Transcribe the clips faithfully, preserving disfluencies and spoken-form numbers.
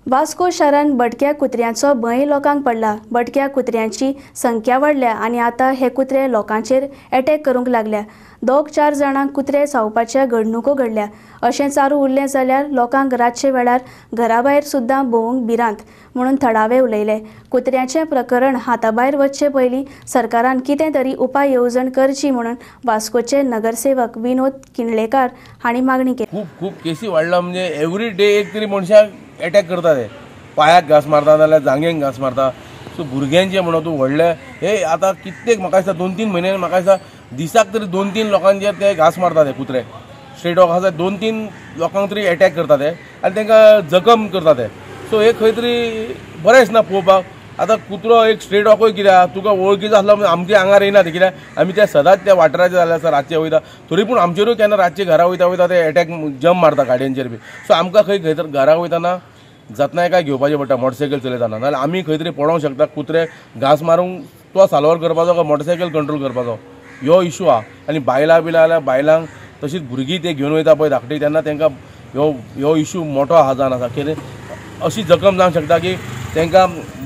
वास्को शारान भटक्या कुत्र्यांचो भंय लोकांक पडला। भटक्या कुत्र्यांची संख्या वाडल्या आनी आता हे कुत्रे लोकांचेर अटॅक करूंक लागल्या। दोग चार जाणांक कुत्रे चावपाच्या घडणुको घडल्या। अशें चालू उरलें जाल्यार लोकांक रातचे वेळार घराभायर सुद्दां भोवूंक भिरांत म्हणून थळावे उलयले। कुत्र्यांचें प्रकरण हाताभायर वचचे पयलीं सरकारान कितें तरी उपाय येवजण करची म्हणून वास्कोचे नगरसेवक विनोद किंडलेकार हांणी मागणी केली। खूब खूब केसी वाडला, म्हणजे एवरी डे एक तरी मनशाक अटॅक करता ते पायाक घास मारता नाल्यार जांगेक घास मारता। सो भुरग्यांचे म्हणून तूं व्हडले हे आतां कित्येक म्हाका दिसता दोन तीन म्हयने म्हाका दिसता दिसाक तरी दोन तीन लोकांचेर ते घास मारता ते कुत्रे। स्ट्रे डॉग आसा दोन तीन लोकांक तरी अटॅक करता ते आनी तांकां जखम करता ते। सो हे खंय तरी बरें दिसना पळोवपाक। आतां कुत्रो एक स्ट्रे डॉगूय कित्याक तुका वळखीचो आसलो म्हणजे आमच्या आंगार येना ते, कित्याक आमी त्या सदांच त्या वाठाराचे जाल्यार आसा रातचे वयता, तरी पूण आमचेरूय केन्ना रातचे घरा वयता वयता ते अटॅक जंप मारता गाडयांचेर बी। सो आमकां खंय खंय तर घरा वयताना जतनाय घेवपाचें पडटा मोटरसायकल चलयतना, नाल्यार आमी खंय तरी पडोंक शकता कुत्रे घास मारूंक तो साल्वार करपाचो काय मोटरसायकल कंट्रोल करपाचो ह्यो इशू आहा। आनी बायलां बिलां जाल्यार बायलांक तशीच भुरगीं ते घेवन वयता पळय धाकटी तेन्ना तांकां ह्यो ह्यो इशू मोठो आहा जावन आसा। कितें अशी जखम जावंक शकता की तांकां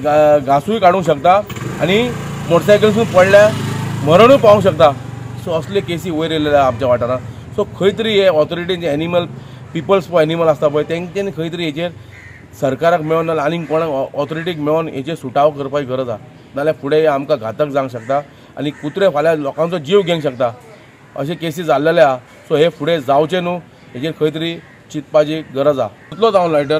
घासूय काडूंक शकता आनी मोटरसायकलसून पडल्यार मरणूय पावूंक शकता। सो असले केसी वयर येयलेले आमच्या वाठारांत। सो खंय तरी हे ऑथॉरिटीचे एनिमल पिपल्स फॉर एनिमल आसता पळय तेंच्यांनी खंय तरी हेचेर सरकाराक मेळोन नाल्यार आनीक कोणाक ऑथॉरिटीक मेळोन हेचेर सुटाव करपाची गरज आहा, नाल्यार फुडें आमकां घातक जावंक शकता आनी कुत्रे फाल्यां लोकांचो जीव घेवंक शकता। अशे केसी जाल्लेले आहा। सो हे फुडें जावचें न्हू, हेचेर खंय तरी चिंतपाची गरज आहा। इतलोच हांव लेटर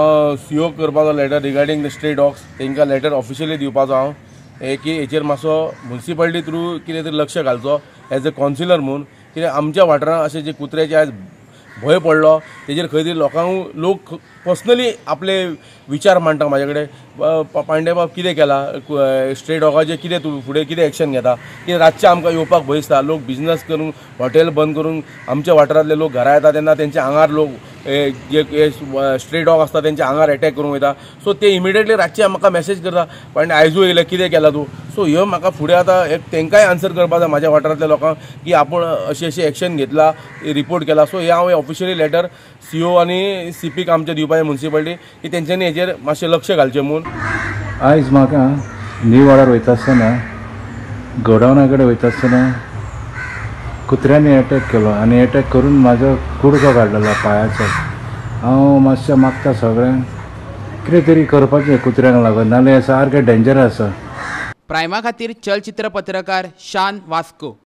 सीओ करपाचो letter regarding the stray dogs तांकां लेटर ऑफिशियली दिवपाचो हांव हे की हेचेर मातसो म्युनिसिपालिटी थ्रू कितें तरी लक्ष घालचो एज अ कावन्सिलर म्हणून। कित्याक आमच्या वाठारांत अशे जे कुत्र्याचे आयज भंय पडलो तेजेर खंय तरी लोकांक लोक पर्सनली आपले विचार मांडटा म्हाजे कडेन पांडे बाब कितें केलां स्ट्रे डॉगाचेर कितें तूं फुडें कितें एक्शन घेता, की रातचे आमकां येवपाक भंय दिसता। लोक बिजनस करून हॉटेल बंद करून आमच्या वाठारांतले लोक घरा येता तेन्ना तेंच्या आंगार लोक जे स्ट्रे डॉग आसता तेंच्या आंगार अटॅक करूंक वयता। सो ते इमिडियटली रातचे म्हाका मेसेज करता पण आयजू येयले कितें केलां तूं। सो ह्यो म्हाका फुडें आतां एक तेंकांय आन्सर करपाक जाय म्हाज्या वाठारांतल्या लोकांक की आपूण अशी अशी एक्शन घेतला रिपोर्ट केला। सो हे हांव ऑफिशियली लेटर सीओ आनी सीपीक आमच्या दिवपाचें म्युनिसिपालिटी की तेंच्यांनी हेचेर मातशें लक्ष घालचें म्हणून। आयज म्हाका न्यू वाड्यार वयता आसतना गोडावना कडेन वयता आसतना कुत्र्यांनी अटॅक केलो आनी अटॅक करून म्हाजो कुडको काडलेलो पांयाचो। हांव मातशें मागता सगळ्यांक कितें तरी करपाचें कुत्र्यांक लागून, नाल्यार सारकें डेंजरस आसा। प्रायमा खातीर चलचित्र पत्रकार शान वास्को।